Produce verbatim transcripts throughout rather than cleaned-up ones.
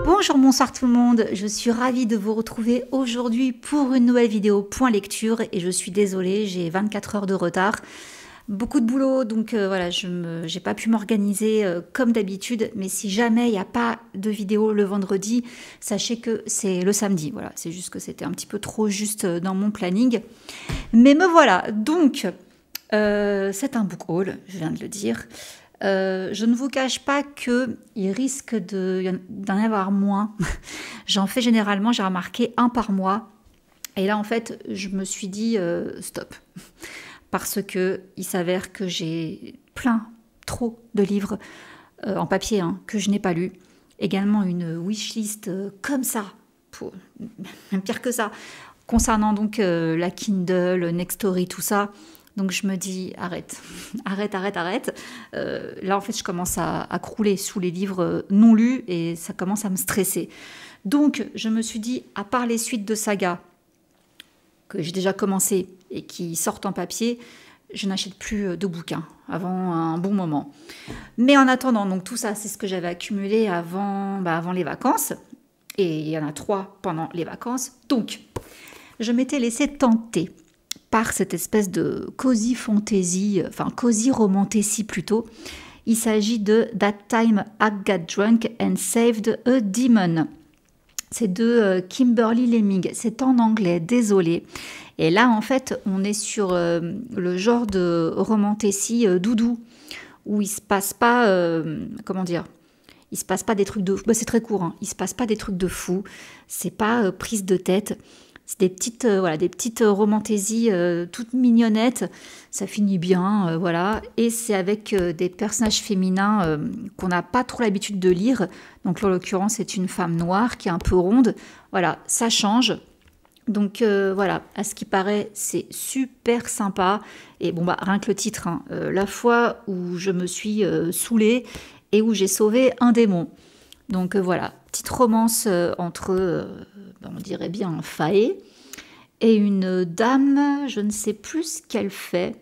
Bonjour, bonsoir tout le monde, je suis ravie de vous retrouver aujourd'hui pour une nouvelle vidéo point lecture et je suis désolée, j'ai vingt-quatre heures de retard. Beaucoup de boulot, donc euh, voilà, je n'ai pas pu m'organiser euh, comme d'habitude, mais si jamais il n'y a pas de vidéo le vendredi, sachez que c'est le samedi, voilà, c'est juste que c'était un petit peu trop juste dans mon planning. Mais me voilà, donc euh, c'est un book haul, je viens de le dire. Euh, je ne vous cache pas qu'il risque d'en y avoir moins. J'en fais généralement, j'ai remarqué un par mois. Et là, en fait, je me suis dit euh, stop. Parce qu'il s'avère que j'ai plein, trop de livres euh, en papier hein, que je n'ai pas lus. Également une wishlist euh, comme ça, pour, même pire que ça, concernant donc euh, la Kindle, Nextory, tout ça. Donc je me dis, arrête, arrête, arrête, arrête. Euh, là, en fait, je commence à, à crouler sous les livres non lus et ça commence à me stresser. Donc, je me suis dit, à part les suites de saga que j'ai déjà commencé et qui sortent en papier, je n'achète plus de bouquins avant un bon moment. Mais en attendant, donc tout ça, c'est ce que j'avais accumulé avant, bah, avant les vacances. Et il y en a trois pendant les vacances. Donc, je m'étais laissée tenter par cette espèce de cozy fantasy, enfin cozy romantasy plutôt. Il s'agit de That Time I Got Drunk and Saved a Demon. C'est de euh, Kimberly Lemming. C'est en anglais, désolé. Et là, en fait, on est sur euh, le genre de romantasy euh, doudou, où il se passe pas, euh, comment dire, il se passe pas des trucs de, bah, c'est très court, hein. Il se passe pas des trucs de fou. C'est pas euh, prise de tête. C'est des petites, euh, voilà, des petites romantaisies euh, toutes mignonnettes. Ça finit bien, euh, voilà. Et c'est avec euh, des personnages féminins euh, qu'on n'a pas trop l'habitude de lire. Donc, en l'occurrence, c'est une femme noire qui est un peu ronde. Voilà, ça change. Donc, euh, voilà, à ce qui paraît, c'est super sympa. Et bon, bah, rien que le titre, hein, euh, la fois où je me suis euh, saoulée et où j'ai sauvé un démon. Donc, euh, voilà, petite romance euh, entre... Euh, on dirait bien Faé, et une dame, je ne sais plus ce qu'elle fait.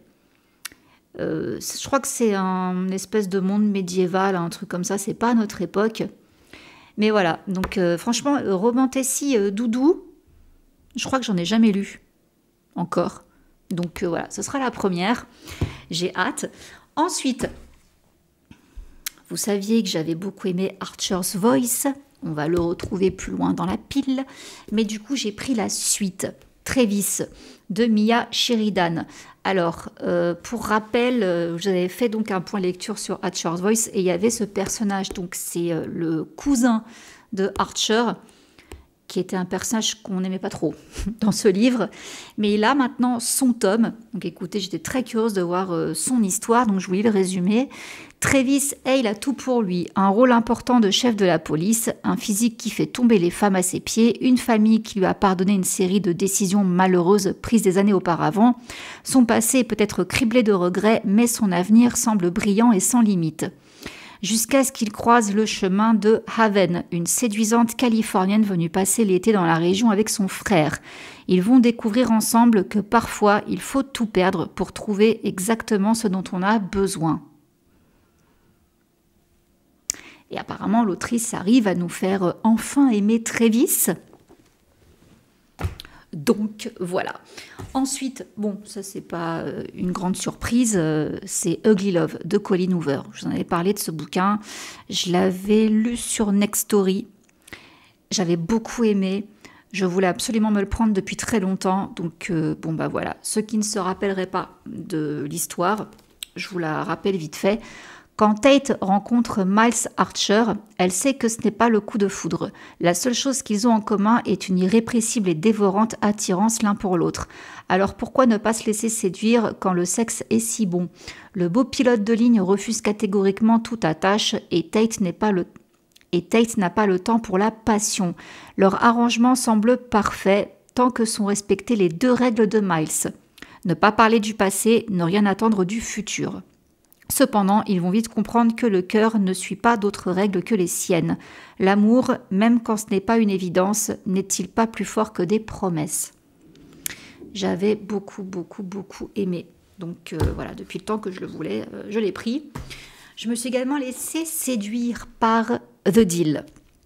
Euh, je crois que c'est un espèce de monde médiéval, un truc comme ça, c'est pas à notre époque. Mais voilà, donc euh, franchement, romantasy euh, doudou, je crois que j'en ai jamais lu encore. Donc euh, voilà, ce sera la première. J'ai hâte. Ensuite, vous saviez que j'avais beaucoup aimé Archer's Voice. On va le retrouver plus loin dans la pile. Mais du coup, j'ai pris la suite, Travis, de Mia Sheridan. Alors, euh, pour rappel, euh, j'avais fait donc un point lecture sur Archer's Voice et il y avait ce personnage, donc c'est euh, le cousin de Archer, qui était un personnage qu'on n'aimait pas trop dans ce livre. Mais il a maintenant son tome. Donc écoutez, j'étais très curieuse de voir euh, son histoire, donc je vous lis le résumé. Travis Hale a tout pour lui, un rôle important de chef de la police, un physique qui fait tomber les femmes à ses pieds, une famille qui lui a pardonné une série de décisions malheureuses prises des années auparavant. Son passé est peut-être criblé de regrets, mais son avenir semble brillant et sans limite. Jusqu'à ce qu'il croise le chemin de Haven, une séduisante Californienne venue passer l'été dans la région avec son frère. Ils vont découvrir ensemble que parfois il faut tout perdre pour trouver exactement ce dont on a besoin. Et apparemment, l'autrice arrive à nous faire enfin aimer Travis. Donc, voilà. Ensuite, bon, ça, c'est pas une grande surprise, c'est Ugly Love de Colleen Hoover. Je vous en avais parlé de ce bouquin. Je l'avais lu sur Nextory. J'avais beaucoup aimé. Je voulais absolument me le prendre depuis très longtemps. Donc, euh, bon, bah voilà. Ceux qui ne se rappelleraient pas de l'histoire, je vous la rappelle vite fait. Quand Tate rencontre Miles Archer, elle sait que ce n'est pas le coup de foudre. La seule chose qu'ils ont en commun est une irrépressible et dévorante attirance l'un pour l'autre. Alors pourquoi ne pas se laisser séduire quand le sexe est si bon? Le beau pilote de ligne refuse catégoriquement toute attache et Tate n'est pas le et Tate n'a pas le temps pour la passion. Leur arrangement semble parfait tant que sont respectées les deux règles de Miles. Ne pas parler du passé, ne rien attendre du futur. Cependant, ils vont vite comprendre que le cœur ne suit pas d'autres règles que les siennes. L'amour, même quand ce n'est pas une évidence, n'est-il pas plus fort que des promesses? J'avais beaucoup, beaucoup, beaucoup aimé. Donc euh, voilà, depuis le temps que je le voulais, euh, je l'ai pris. Je me suis également laissée séduire par The Deal.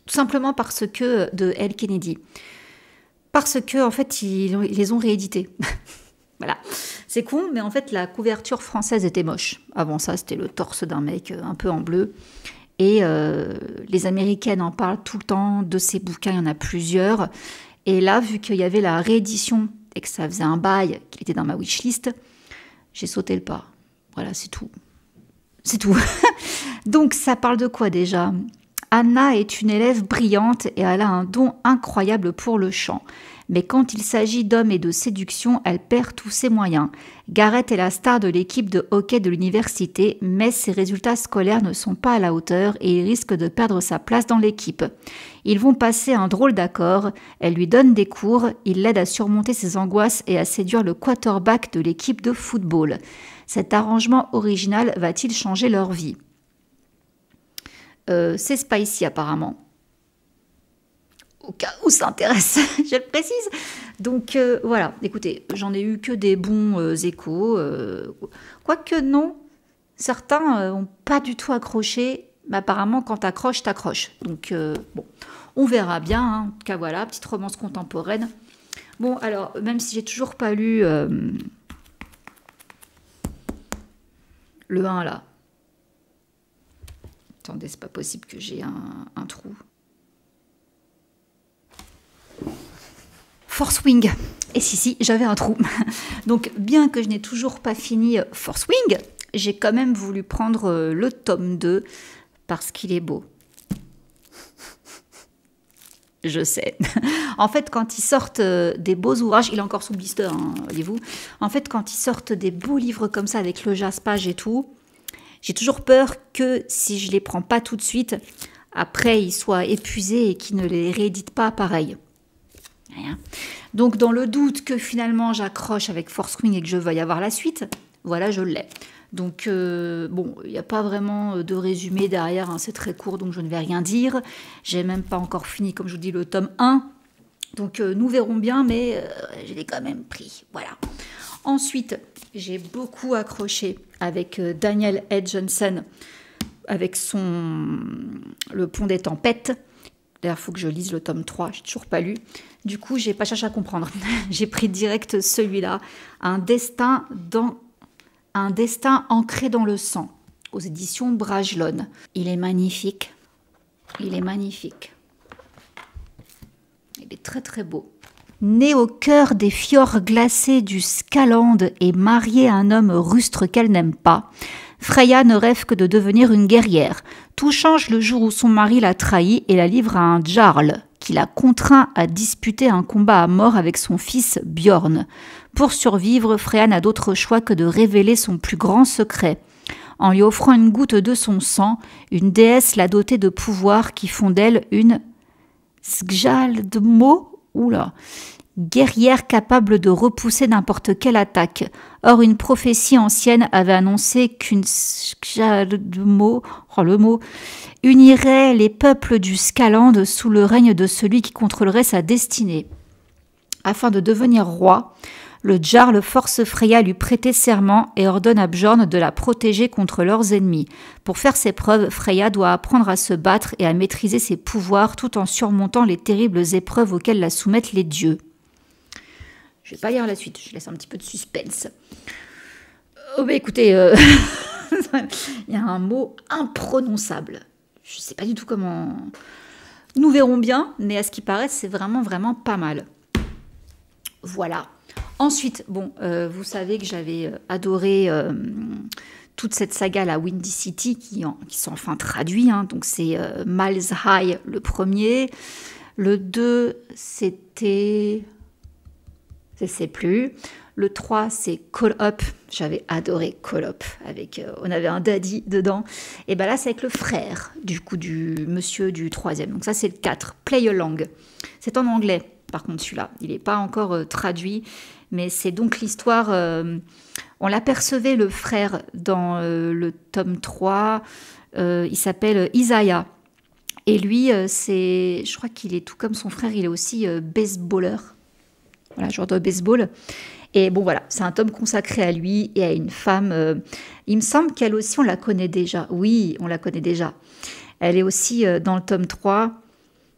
Tout simplement parce que de Elle Kennedy. Parce que en fait, ils, ils les ont réédités. Voilà. C'est con, mais en fait, la couverture française était moche. Avant ça, c'était le torse d'un mec un peu en bleu. Et euh, les Américaines en parlent tout le temps de ces bouquins, il y en a plusieurs. Et là, vu qu'il y avait la réédition et que ça faisait un bail, qu'il était dans ma wishlist, j'ai sauté le pas. Voilà, c'est tout. C'est tout. Donc, ça parle de quoi déjà ? Anna est une élève brillante et elle a un don incroyable pour le chant. Mais quand il s'agit d'hommes et de séduction, elle perd tous ses moyens. Gareth est la star de l'équipe de hockey de l'université, mais ses résultats scolaires ne sont pas à la hauteur et il risque de perdre sa place dans l'équipe. Ils vont passer un drôle d'accord, elle lui donne des cours, il l'aide à surmonter ses angoisses et à séduire le quarterback de l'équipe de football. Cet arrangement original va-t-il changer leur vie ? euh, C'est spicy apparemment. Au cas où ça intéresse, je le précise. Donc euh, voilà, écoutez, j'en ai eu que des bons euh, échos. Euh, quoique non, certains n'ont euh, pas du tout accroché. Mais apparemment, quand t'accroches, t'accroches. Donc euh, bon, on verra bien. Hein. En tout cas, voilà, petite romance contemporaine. Bon, alors, même si j'ai toujours pas lu euh, le un là. Attendez, c'est pas possible que j'ai un, un trou. Force Wing. Et si, si, j'avais un trou. Donc, bien que je n'ai toujours pas fini Force Wing, j'ai quand même voulu prendre le tome deux parce qu'il est beau. Je sais. En fait, quand ils sortent des beaux ouvrages, il est encore sous blister, hein, voyez-vous. En fait, quand ils sortent des beaux livres comme ça avec le jaspage et tout, j'ai toujours peur que si je les prends pas tout de suite, après ils soient épuisés et qu'ils ne les rééditent pas pareil. Rien. Donc, dans le doute que finalement j'accroche avec Force Wing et que je veuille avoir la suite, voilà, je l'ai. Donc, euh, bon, il n'y a pas vraiment de résumé derrière, hein, c'est très court, donc je ne vais rien dire. J'ai même pas encore fini, comme je vous dis, le tome un. Donc, euh, nous verrons bien, mais euh, je l'ai quand même pris. Voilà. Ensuite, j'ai beaucoup accroché avec euh, Daniel Ed Johnson, avec son Le Pont des Tempêtes. D'ailleurs, il faut que je lise le tome trois, je n'ai toujours pas lu. Du coup, je n'ai pas cherché à comprendre. J'ai pris direct celui-là, un destin, dans... un destin ancré dans le sang, aux éditions Bragelonne. Il est magnifique. Il est magnifique. Il est très très beau. Née au cœur des fjords glacés du Skaland et mariée à un homme rustre qu'elle n'aime pas, Freya ne rêve que de devenir une guerrière. Tout change le jour où son mari la trahit et la livre à un Jarl, qui la contraint à disputer un combat à mort avec son fils Bjorn. Pour survivre, Freya n'a d'autre choix que de révéler son plus grand secret. En lui offrant une goutte de son sang, une déesse l'a dotée de pouvoirs qui font d'elle une Skjaldmo, oula, guerrière capable de repousser n'importe quelle attaque. Or, une prophétie ancienne avait annoncé qu'une Skjaldmo, oh le mot, unirait les peuples du Skaland sous le règne de celui qui contrôlerait sa destinée. Afin de devenir roi, le Jarl force Freya à lui prêter serment et ordonne à Bjorn de la protéger contre leurs ennemis. Pour faire ses preuves, Freya doit apprendre à se battre et à maîtriser ses pouvoirs tout en surmontant les terribles épreuves auxquelles la soumettent les dieux. Je ne vais pas lire la suite, je laisse un petit peu de suspense. Oh bah écoutez, euh... il y a un mot imprononçable. Je ne sais pas du tout comment... Nous verrons bien, mais à ce qui paraît, c'est vraiment, vraiment pas mal. Voilà. Ensuite, bon, euh, vous savez que j'avais adoré euh, toute cette saga, la Windy City, qui, en, qui sont enfin traduits. Hein. Donc, c'est euh, Miles High, le premier. Le deux, c'était... Je ne sais plus. Le trois, c'est Call Up. J'avais adoré Call Up. Avec, euh, on avait un daddy dedans. Et bien là, c'est avec le frère, du coup, du monsieur du troisième. Donc ça, c'est le quatre. Play Along. C'est en anglais, par contre, celui-là. Il n'est pas encore euh, traduit. Mais c'est donc l'histoire... Euh, on l'apercevait, le frère, dans euh, le tome trois. Euh, il s'appelle Isaiah. Et lui, euh, c'est, je crois qu'il est tout comme son frère, il est aussi euh, baseballeur. Voilà, joueur de baseball. Et bon, voilà, c'est un tome consacré à lui et à une femme. Euh, il me semble qu'elle aussi, on la connaît déjà. Oui, on la connaît déjà. Elle est aussi euh, dans le tome trois.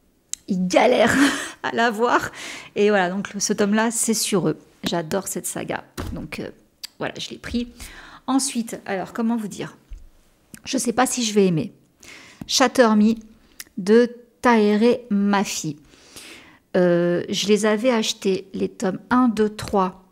ils galèrent à l'avoir. Et voilà, donc ce tome-là, c'est sur eux. J'adore cette saga. Donc euh, voilà, je l'ai pris. Ensuite, alors comment vous dire? Je ne sais pas si je vais aimer. Shatter Me de Tahereh Mafi. Euh, je les avais achetés, les tomes un, deux, trois,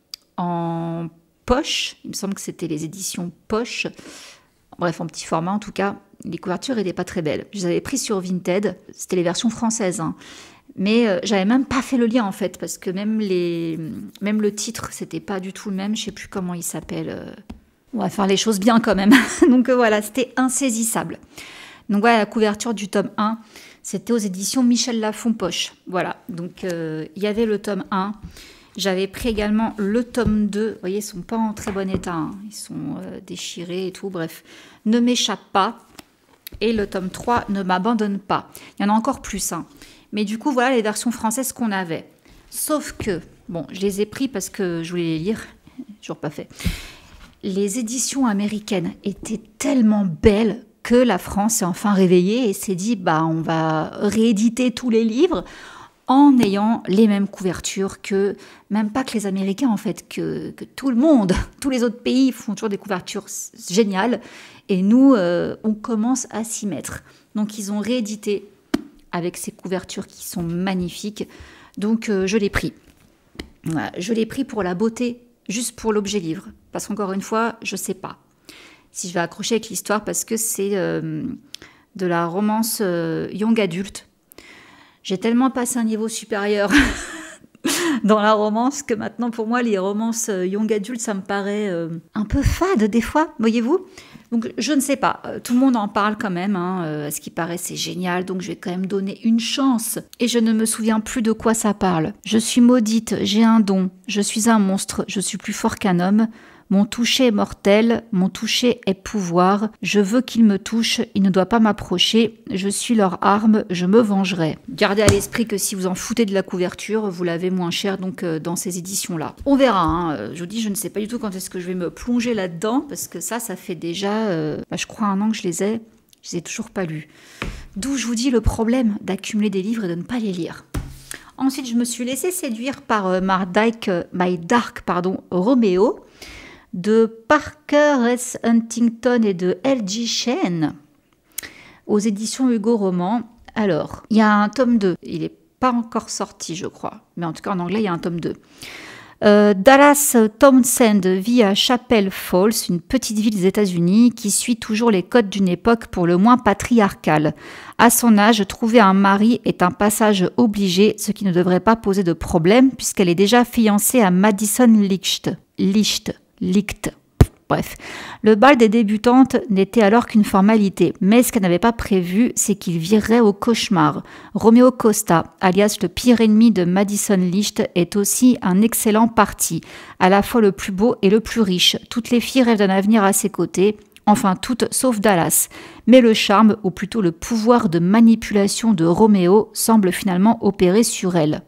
en poche. Il me semble que c'était les éditions poche. Bref, en petit format en tout cas. Les couvertures n'étaient pas très belles. Je les avais pris sur Vinted. C'était les versions françaises. Hein. Mais euh, j'avais même pas fait le lien en fait. Parce que même, les... même le titre, c'était pas du tout le même. Je sais plus comment il s'appelle. Euh... On va faire les choses bien quand même. Donc euh, voilà, c'était insaisissable. Donc voilà, la couverture du tome un. C'était aux éditions Michel Lafon Poche. Voilà, donc euh, il y avait le tome un. J'avais pris également le tome deux. Vous voyez, ils ne sont pas en très bon état. Hein. Ils sont euh, déchirés et tout. Bref, Ne m'échappe pas. Et le tome trois, Ne m'abandonne pas. Il y en a encore plus. Hein. Mais du coup, voilà les versions françaises qu'on avait. Sauf que, bon, je les ai pris parce que je voulais les lire. Toujours pas fait. Les éditions américaines étaient tellement belles que la France s'est enfin réveillée et s'est dit bah on va rééditer tous les livres en ayant les mêmes couvertures que, même pas que les Américains en fait, que, que tout le monde, tous les autres pays font toujours des couvertures géniales et nous euh, on commence à s'y mettre. Donc ils ont réédité avec ces couvertures qui sont magnifiques, donc euh, je l'ai pris. Voilà, je l'ai pris pour la beauté, juste pour l'objet livre, parce qu'encore une fois, je sais pas si je vais accrocher avec l'histoire parce que c'est euh, de la romance euh, young adulte. J'ai tellement passé un niveau supérieur dans la romance que maintenant pour moi les romances euh, young adulte ça me paraît euh, un peu fade des fois, voyez-vous. Donc je ne sais pas, euh, tout le monde en parle quand même, hein, euh, à ce qui paraît c'est génial, donc je vais quand même donner une chance. Et je ne me souviens plus de quoi ça parle. Je suis maudite, j'ai un don, je suis un monstre, je suis plus fort qu'un homme. Mon toucher est mortel, mon toucher est pouvoir. Je veux qu'il me touche, il ne doit pas m'approcher. Je suis leur arme, je me vengerai. Gardez à l'esprit que si vous en foutez de la couverture, vous l'avez moins cher donc euh, dans ces éditions-là. On verra, hein. Je vous dis, je ne sais pas du tout quand est-ce que je vais me plonger là-dedans, parce que ça, ça fait déjà, euh, bah, je crois, un an que je les ai. Je les ai toujours pas lus. D'où je vous dis le problème d'accumuler des livres et de ne pas les lire. Ensuite, je me suis laissée séduire par euh, My Dark, My Dark pardon, Romeo, de Parker S. Huntington et de L G Chen aux éditions Hugo Roman. Alors, il y a un tome deux. Il n'est pas encore sorti, je crois. Mais en tout cas, en anglais, il y a un tome deux. Euh, Dallas Townsend vit à Chapel Falls, une petite ville des États-Unis qui suit toujours les codes d'une époque pour le moins patriarcale. À son âge, trouver un mari est un passage obligé, ce qui ne devrait pas poser de problème puisqu'elle est déjà fiancée à Madison Licht. Licht. Licht. Bref, le bal des débutantes n'était alors qu'une formalité, mais ce qu'elle n'avait pas prévu, c'est qu'il virerait au cauchemar. Romeo Costa, alias le pire ennemi de Madison Licht, est aussi un excellent parti, à la fois le plus beau et le plus riche. Toutes les filles rêvent d'un avenir à ses côtés, enfin toutes sauf Dallas. Mais le charme, ou plutôt le pouvoir de manipulation de Roméo, semble finalement opérer sur elle.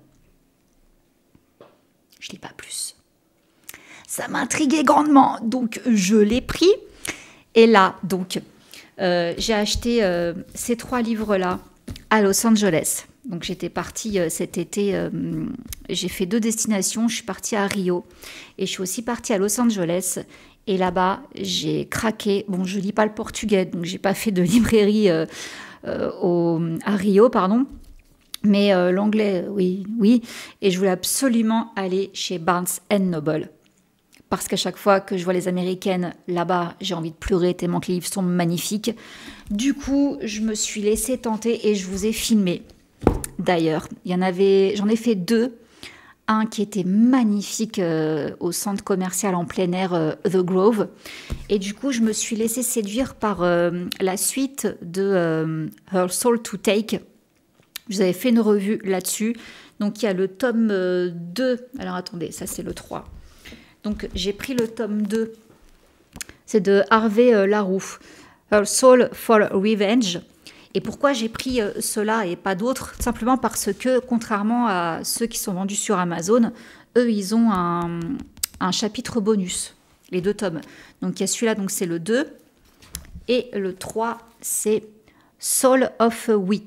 Je ne lis pas plus. Ça m'intriguait grandement, donc je l'ai pris. Et là, donc, euh, j'ai acheté euh, ces trois livres-là à Los Angeles. Donc j'étais partie euh, cet été, euh, j'ai fait deux destinations, je suis partie à Rio et je suis aussi partie à Los Angeles. Et là-bas, j'ai craqué. Bon, je lis pas le portugais, donc j'ai pas fait de librairie euh, euh, au, à Rio, pardon. Mais euh, l'anglais, oui, oui. Et je voulais absolument aller chez Barnes and Noble. Parce qu'à chaque fois que je vois les Américaines là-bas, j'ai envie de pleurer tellement que les livres sont magnifiques. Du coup, je me suis laissée tenter et je vous ai filmé. D'ailleurs, il y en avait, j'en ai fait deux. Un qui était magnifique euh, au centre commercial en plein air, euh, The Grove. Et du coup, je me suis laissée séduire par euh, la suite de euh, Her Soul to Take. Je vous avais fait une revue là-dessus. Donc, il y a le tome euh, deux. Alors, attendez, ça, c'est le trois. Donc, j'ai pris le tome deux. C'est de Harvey euh, Laroux. Her Soul for Revenge. Et pourquoi j'ai pris euh, cela et pas d'autres? Simplement parce que, contrairement à ceux qui sont vendus sur Amazon, eux, ils ont un, un chapitre bonus, les deux tomes. Donc, il y a celui-là, donc c'est le deux. Et le trois, c'est Soul of a Witch.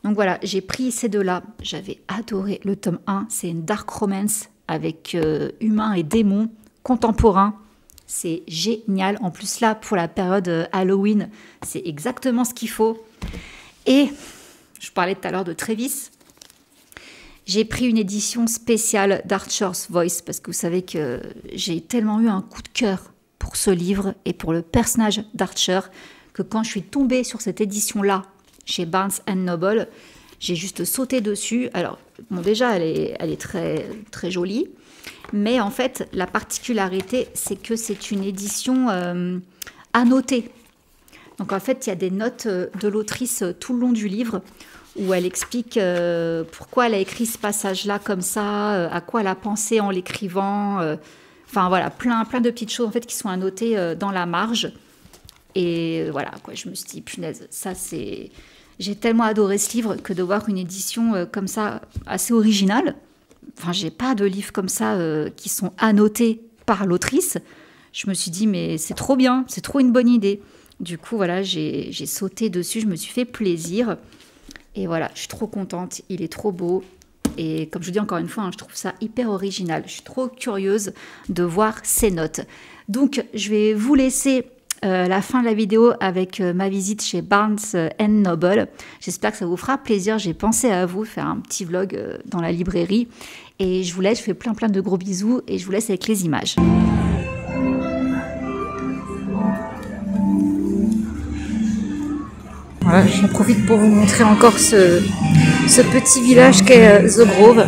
Donc voilà, j'ai pris ces deux-là. J'avais adoré le tome un. C'est une dark romance avec euh, humains et démons contemporains. C'est génial. En plus là, pour la période euh, Halloween, c'est exactement ce qu'il faut. Et je parlais tout à l'heure de Travis. J'ai pris une édition spéciale d'Archer's Voice parce que vous savez que j'ai tellement eu un coup de cœur pour ce livre et pour le personnage d'Archer que quand je suis tombée sur cette édition-là chez Barnes and Noble, j'ai juste sauté dessus. Alors, bon, déjà, elle est, elle est très, très jolie, mais en fait, la particularité, c'est que c'est une édition euh, annotée. Donc, en fait, il y a des notes de l'autrice tout le long du livre où elle explique euh, pourquoi elle a écrit ce passage-là comme ça, euh, à quoi elle a pensé en l'écrivant. Euh, enfin, voilà, plein, plein de petites choses en fait, qui sont annotées euh, dans la marge. Et voilà, quoi, je me suis dit, punaise, ça c'est... J'ai tellement adoré ce livre que de voir une édition euh, comme ça, assez originale. Enfin, j'ai pas de livres comme ça euh, qui sont annotés par l'autrice. Je me suis dit, mais c'est trop bien, c'est trop une bonne idée. Du coup, voilà, j'ai j'ai sauté dessus, je me suis fait plaisir. Et voilà, je suis trop contente, il est trop beau. Et comme je vous dis encore une fois, hein, je trouve ça hyper original. Je suis trop curieuse de voir ces notes. Donc, je vais vous laisser... Euh, la fin de la vidéo avec euh, ma visite chez Barnes and Noble. J'espère que ça vous fera plaisir. J'ai pensé à vous faire un petit vlog euh, dans la librairie. Et je vous laisse, je fais plein plein de gros bisous et je vous laisse avec les images. Voilà, j'en profite pour vous montrer encore ce, ce petit village qu'est euh, The Grove.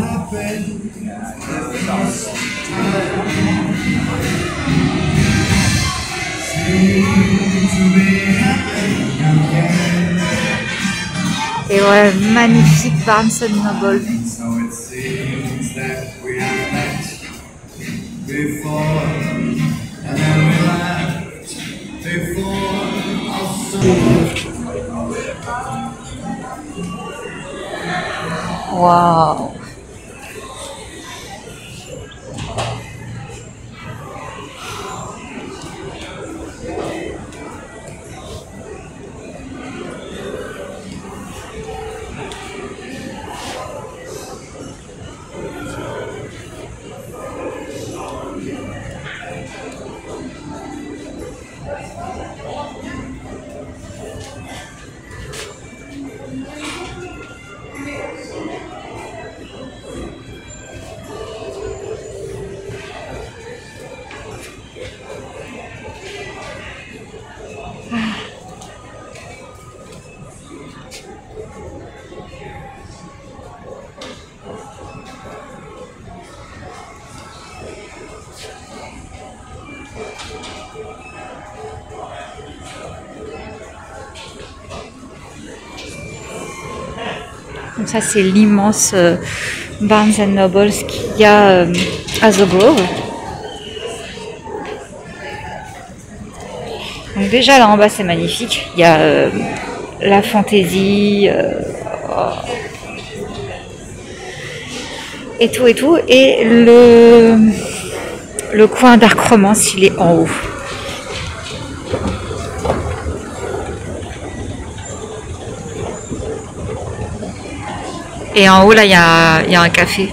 Et voilà, magnifique Barnes and Noble. Waouh! Donc ça, c'est l'immense euh, Barnes and Noble qu'il y a euh, à The Grove. Donc déjà, là en bas, c'est magnifique. Il y a euh, la fantaisie, euh, oh, et tout et tout. Et le, le coin dark romance, il est en haut. Et en haut, là, il y a, y a un café.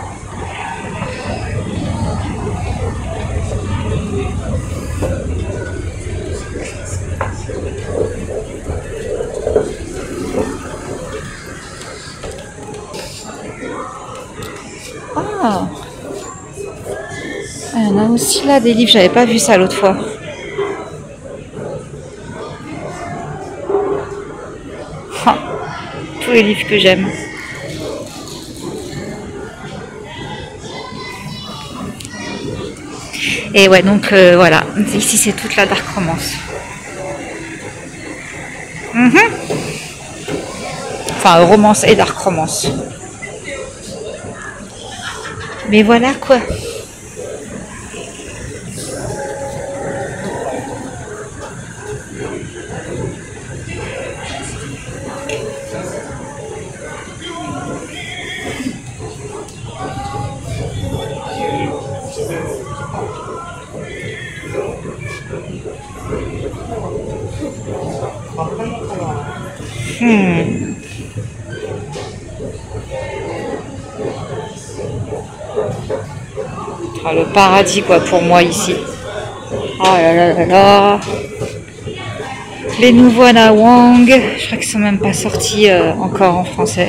Ah, il y en a aussi là des livres, j'avais pas vu ça l'autre fois. Ah, tous les livres que j'aime. Et ouais, donc euh, voilà, ici c'est toute la dark romance. Mm-hmm. Enfin, romance et dark romance. Mais voilà quoi. Hmm. Ah, le paradis quoi pour moi ici. Oh là là là là. Les nouveaux Ana Huang, je crois qu'ils sont même pas sortis euh, encore en français.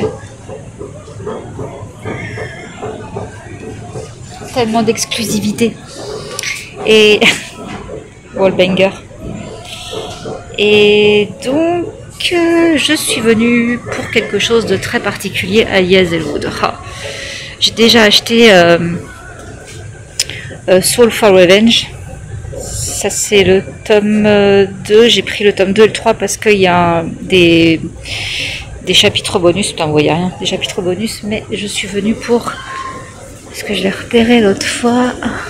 Tellement d'exclusivité. Et Wallbanger. Et donc euh, je suis venue pour quelque chose de très particulier à Hazelwood. Ah. J'ai déjà acheté euh, euh, Soul for Revenge. Ça c'est le tome deux, j'ai pris le tome deux et le trois parce qu'il y a des, des chapitres bonus, putain vous voyez rien, des chapitres bonus, mais je suis venue pour, est-ce que je l'ai repéré l'autre fois,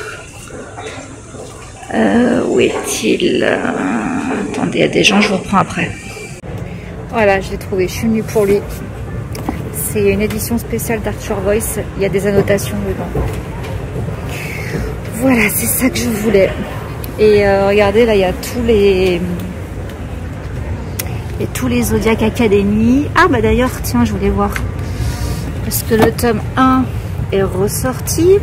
euh, où est-il, attendez, il y a des gens, je vous reprends après. Voilà, je l'ai trouvé, je suis venue pour lui, c'est une édition spéciale d'Arthur Voice, il y a des annotations dedans. Voilà, c'est ça que je voulais. Et euh, regardez, là, il y a tous les... Et tous les Zodiac Academy. Ah, bah d'ailleurs, tiens, je voulais voir. Parce que le tome un est ressorti.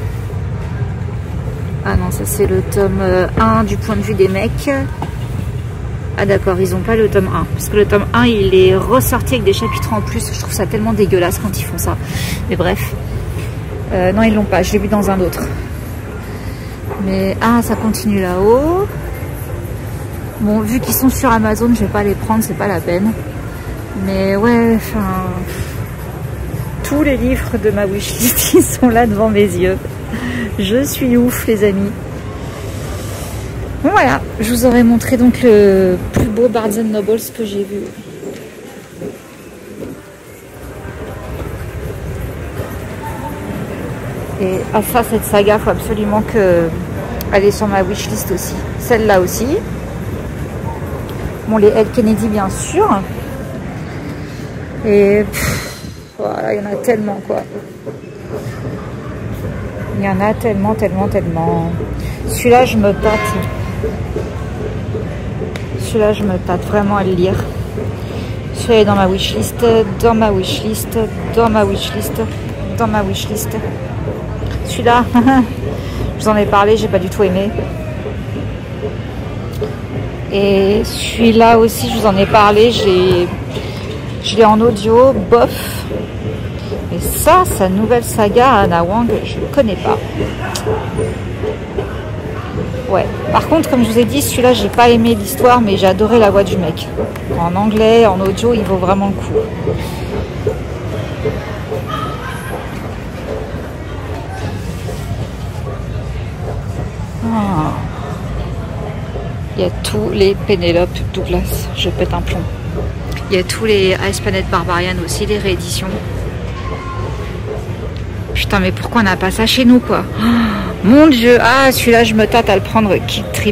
Ah non, ça c'est le tome un du point de vue des mecs. Ah d'accord, ils n'ont pas le tome un. Parce que le tome un, il est ressorti avec des chapitres en plus. Je trouve ça tellement dégueulasse quand ils font ça. Mais bref. Euh, non, ils l'ont pas. Je l'ai vu dans un autre. Mais ah, ça continue là-haut. Bon, vu qu'ils sont sur Amazon, je vais pas les prendre, c'est pas la peine. Mais ouais, enfin, tous les livres de ma wishlist, ils sont là devant mes yeux. Je suis ouf, les amis. Bon voilà, je vous aurais montré donc le plus beau Barnes and Noble que j'ai vu. Et ah ça, cette saga, faut absolument que elle est sur ma wishlist aussi. Celle-là aussi. Bon, les Ed Kennedy, bien sûr. Et pff, voilà, il y en a tellement, quoi. Il y en a tellement, tellement, tellement. Celui-là, je me tâte. Celui-là, je me tâte vraiment à le lire. Celui-là est dans ma wishlist, dans ma wishlist, dans ma wishlist, dans ma wishlist. Celui-là, je vous en ai parlé, j'ai pas du tout aimé. Et celui-là aussi, je vous en ai parlé, je l'ai en audio, bof. Et ça, sa nouvelle saga Ana Huang, je ne connais pas. Ouais. Par contre, comme je vous ai dit, celui-là, j'ai pas aimé l'histoire, mais j'ai adoré la voix du mec. En anglais, en audio, il vaut vraiment le coup. Ah. Il y a tous les Penelope Douglas, je pète un plomb. Il y a tous les Ice Planet Barbarian aussi, les rééditions. Putain, mais pourquoi on n'a pas ça chez nous, quoi? Oh, mon Dieu, ah, celui-là, je me tâte à le prendre, Kid Trip.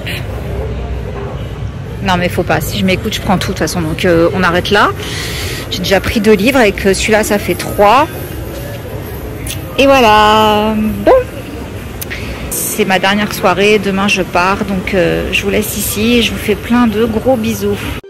Non, mais faut pas. Si je m'écoute, je prends tout, de toute façon. Donc, euh, on arrête là. J'ai déjà pris deux livres et que celui-là, ça fait trois. Et voilà. Bon. C'est ma dernière soirée. Demain, je pars. Donc, euh, je vous laisse ici. Je vous fais plein de gros bisous.